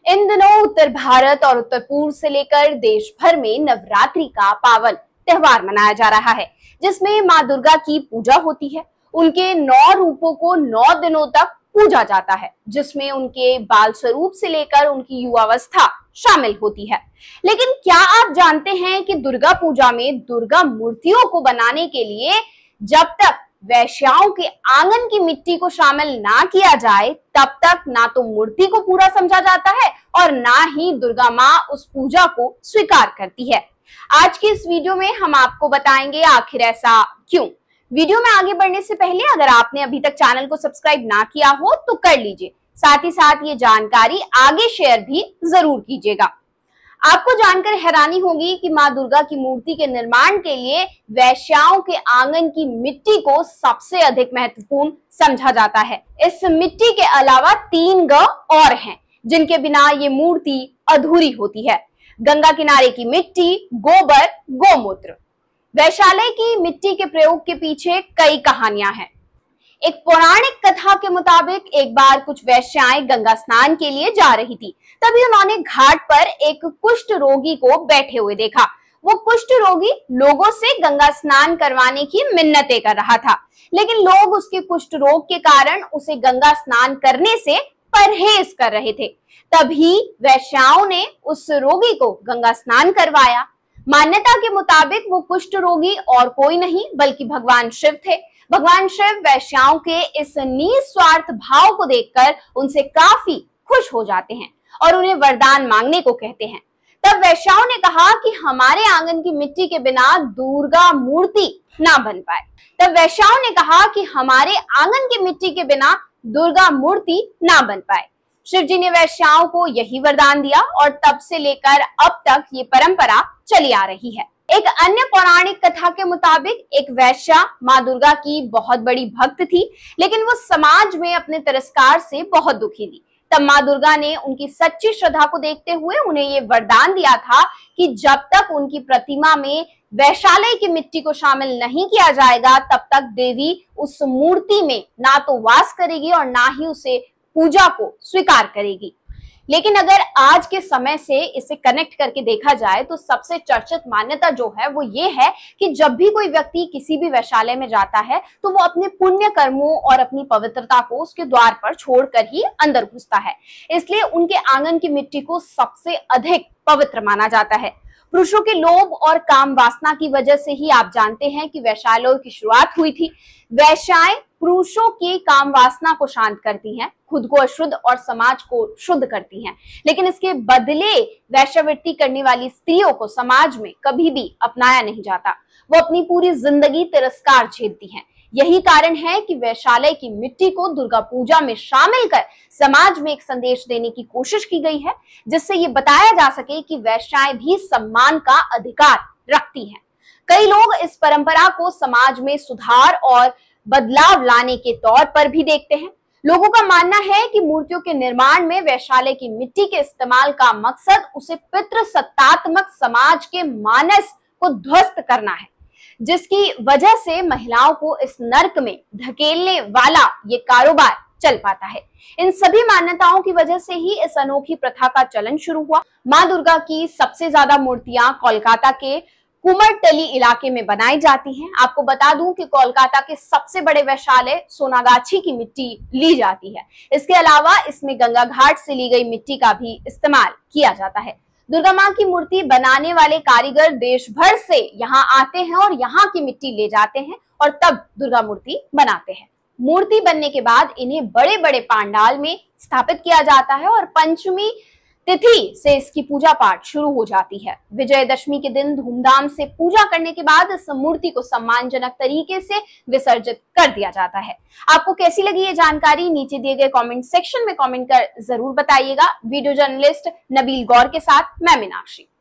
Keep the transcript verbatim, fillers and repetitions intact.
इन दिनों उत्तर भारत और उत्तर पूर्व से लेकर देश भर में नवरात्रि का पावन त्योहार मनाया जा रहा है, जिसमें माँ दुर्गा की पूजा होती है। उनके नौ रूपों को नौ दिनों तक पूजा जाता है, जिसमें उनके बाल स्वरूप से लेकर उनकी युवावस्था शामिल होती है। लेकिन क्या आप जानते हैं कि दुर्गा पूजा में दुर्गा मूर्तियों को बनाने के लिए जब तक वैश्याओं के आंगन की मिट्टी को शामिल ना किया जाए, तब तक ना तो मूर्ति को पूरा समझा जाता है और ना ही दुर्गा माँ उस पूजा को स्वीकार करती है। आज की इस वीडियो में हम आपको बताएंगे आखिर ऐसा क्यों। वीडियो में आगे बढ़ने से पहले अगर आपने अभी तक चैनल को सब्सक्राइब ना किया हो तो कर लीजिए, साथ ही साथ ये जानकारी आगे शेयर भी जरूर कीजिएगा। आपको जानकर हैरानी होगी कि माँ दुर्गा की मूर्ति के निर्माण के लिए वैश्याओं के आंगन की मिट्टी को सबसे अधिक महत्वपूर्ण समझा जाता है। इस मिट्टी के अलावा तीन ग और हैं, जिनके बिना ये मूर्ति अधूरी होती है। गंगा किनारे की मिट्टी, गोबर, गोमूत्र। वैशालय की मिट्टी के प्रयोग के पीछे कई कहानियां हैं। एक पौराणिक कथा के मुताबिक एक बार कुछ वैश्याएं गंगा स्नान के लिए जा रही थी। तभी उन्होंने घाट पर एक कुष्ठ रोगी को बैठे हुए देखा। वो कुष्ठ रोगी लोगों से गंगा स्नान करवाने की मिन्नतें कर रहा था, लेकिन लोग उसके कुष्ठ रोग के कारण उसे गंगा स्नान करने से परहेज कर रहे थे। तभी वैश्याओं ने उस रोगी को गंगा स्नान करवाया। मान्यता के मुताबिक वो कुष्ठ रोगी और कोई नहीं बल्कि भगवान शिव थे। भगवान शिव वैश्याओं के इस निस्वार्थ भाव को देखकर उनसे काफी खुश हो जाते हैं और उन्हें वरदान मांगने को कहते हैं। तब वैश्याओं ने कहा कि हमारे आंगन की मिट्टी के बिना दुर्गा मूर्ति ना बन पाए। तब वैश्याओं ने कहा कि हमारे आंगन की मिट्टी के बिना दुर्गा मूर्ति ना बन पाए। शिव जी ने वैश्याओं को यही वरदान दिया और तब से लेकर अब तक ये परंपरा चली आ रही है। एक अन्य पौराणिक कथा के मुताबिक एक वैश्या माँ दुर्गा की बहुत बड़ी भक्त थी, लेकिन वो समाज में अपने तिरस्कार से बहुत दुखी थी। तब माँ दुर्गा ने उनकी सच्ची श्रद्धा को देखते हुए उन्हें ये वरदान दिया था कि जब तक उनकी प्रतिमा में वैशालय की मिट्टी को शामिल नहीं किया जाएगा, तब तक देवी उस मूर्ति में ना तो वास करेगी और ना ही उसे पूजा को स्वीकार करेगी। लेकिन अगर आज के समय से इसे कनेक्ट करके देखा जाए तो सबसे चर्चित मान्यता जो है वो ये है कि जब भी कोई व्यक्ति किसी भी वैश्यालय में जाता है तो वो अपने पुण्य कर्मों और अपनी पवित्रता को उसके द्वार पर छोड़कर ही अंदर घुसता है। इसलिए उनके आंगन की मिट्टी को सबसे अधिक पवित्र माना जाता है। पुरुषों के लोभ और काम वासना की वजह से ही आप जानते हैं कि वैश्यालयों की शुरुआत हुई थी। वैश्याएं पुरुषों की काम वासना को शांत करती हैं, खुद को अशुद्ध और समाज को शुद्ध करती हैं, लेकिन इसके बदले वैश्यावृत्ति करने वाली स्त्रियों को समाज में कभी भी अपनाया नहीं जाता। वो अपनी पूरी जिंदगी तिरस्कार झेलती हैं। यही कारण है कि वैशालय की मिट्टी को दुर्गा पूजा में शामिल कर समाज में एक संदेश देने की कोशिश की गई है, जिससे ये बताया जा सके कि वैश्याएं भी सम्मान का अधिकार रखती हैं। कई लोग इस परंपरा को समाज में सुधार और बदलाव लाने के तौर पर भी देखते हैं। लोगों का मानना है कि मूर्तियों के निर्माण में वैशालय की मिट्टी के इस्तेमाल का मकसद उसे पितृसत्तात्मक समाज के मानस को ध्वस्त करना है, जिसकी वजह से महिलाओं को इस नर्क में धकेलने वाला ये कारोबार चल पाता है। इन सभी मान्यताओं की वजह से ही इस अनोखी प्रथा का चलन शुरू हुआ। माँ दुर्गा की सबसे ज्यादा मूर्तियां कोलकाता के कुमरटली इलाके में बनाई जाती हैं। आपको बता दूं कि कोलकाता के सबसे बड़े वैश्यालय सोनागाछी की मिट्टी ली जाती है। इसके अलावा इसमें गंगा घाट से ली गई मिट्टी का भी इस्तेमाल किया जाता है। दुर्गा माँ की मूर्ति बनाने वाले कारीगर देश भर से यहाँ आते हैं और यहाँ की मिट्टी ले जाते हैं और तब दुर्गा मूर्ति बनाते हैं। मूर्ति बनने के बाद इन्हें बड़े बड़े पांडाल में स्थापित किया जाता है और पंचमी तिथि से इसकी पूजा पाठ शुरू हो जाती है। विजयदशमी के दिन धूमधाम से पूजा करने के बाद इस मूर्ति को सम्मानजनक तरीके से विसर्जित कर दिया जाता है। आपको कैसी लगी ये जानकारी नीचे दिए गए कमेंट सेक्शन में कमेंट कर जरूर बताइएगा। वीडियो जर्नलिस्ट नबील गौर के साथ मैं मीनाक्षी।